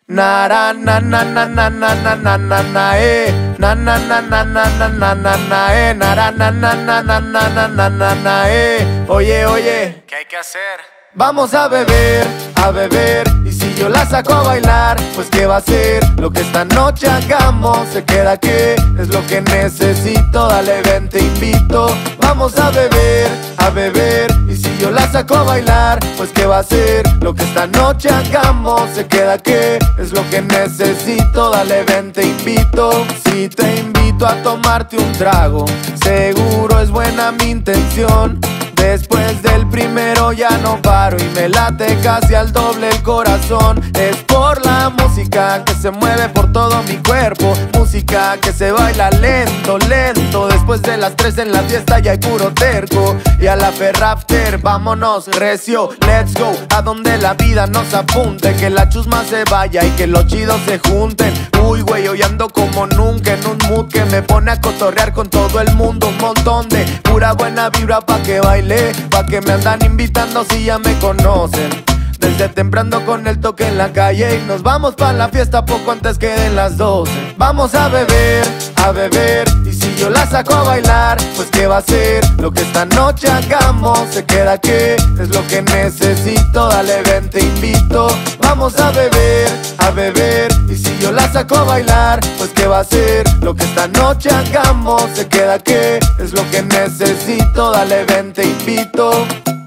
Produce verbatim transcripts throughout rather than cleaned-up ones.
Na na na na na na na na na na na eh na na na na na na na na na eh na na na na na na na na na na eh. Oye, oye, ¿qué hay que hacer? vamos a beber, a beber. Y si yo la saco a bailar, pues qué va a ser lo que esta noche hagamos. Se queda aquí, es lo que necesito. Dale, ven, te invito. Vamos a beber, a beber. Y si yo la saco a bailar, pues qué va a ser lo que esta noche hagamos. Se queda aquí, es lo que necesito. Dale, ven, te invito. Si te invito a tomarte un trago, seguro es buena mi intención. Después del primero ya no paro y me late casi al doble el corazón. Es por la música que se mueve por todo mi cuerpo, música que se baila lento, lento. Después de las tres en la fiesta ya hay puro terco. Y a la ferrafter, vámonos recio, let's go. A donde la vida nos apunte, que la chusma se vaya y que los chidos se junten. Uy, güey, hoy ando como nunca en un mood que me pone a cotorrear con todo el mundo. Un montón de pura buena vibra pa' que baile, pa' que me andan invitando si ya me conocen. Desde temprano con el toque en la calle y nos vamos pa' la fiesta poco antes que den las doce. Vamos a beber, a beber. Y si yo la saco a bailar, pues qué va a ser lo que esta noche hagamos. Se queda aquí, es lo que necesito. Dale, ven, te invito. Vamos a beber, a beber. Y si yo la saco a bailar, pues qué va a ser lo que esta noche hagamos. Se queda aquí, es lo que necesito. Dale, ven, te invito.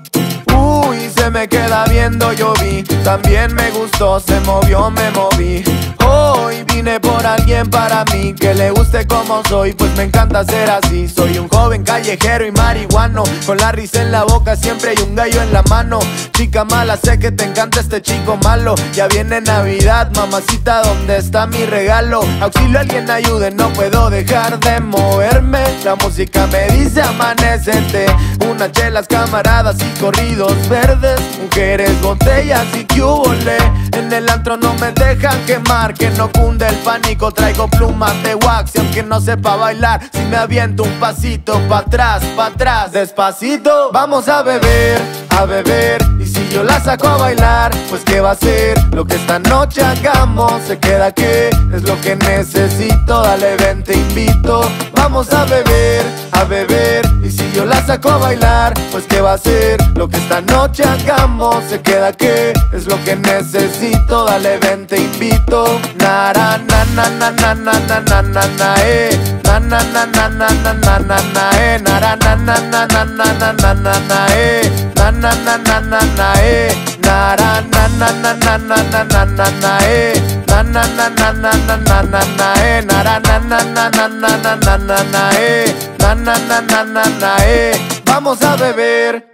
Uy, se me queda viendo, yo vi. También me gustó, se movió, me moví. Hoy vine por alguien para mí, que le guste como soy, pues me encanta ser así. Soy un joven callejero y marihuano, con la risa en la boca siempre y un gallo en la mano. Chica mala, sé que te encanta este chico malo. Ya viene Navidad, mamacita, ¿dónde está mi regalo? Auxilio, alguien ayude, no puedo dejar de moverme. La música me dice amanecete. Unas chelas, camaradas y corridos verdes, mujeres, botellas y que hubole. En el antro no me dejan quemar, que no cunde el pánico. Traigo plumas de wax y aunque no sepa bailar, si me aviento un pasito pa' atrás, pa' atrás, despacito. Vamos a beber, a beber. Y si yo la saco a bailar, pues qué va a ser lo que esta noche hagamos. Se queda aquí, es lo que necesito. Dale, ven, te invito. Vamos a beber, a beber. Y si yo la saco a bailar, pues qué va a ser lo que esta noche hagamos. Se queda aquí, es lo que necesito. Dale, ven, te invito. Na na na na na na na na na na eh na na na na na na na na na eh na na na na na na na na na na eh na na na na na na eh na na na na na na na na na na eh na na na na na na na na na eh na na na na na na na na na na eh na na na na na na eh. Vamos a beber.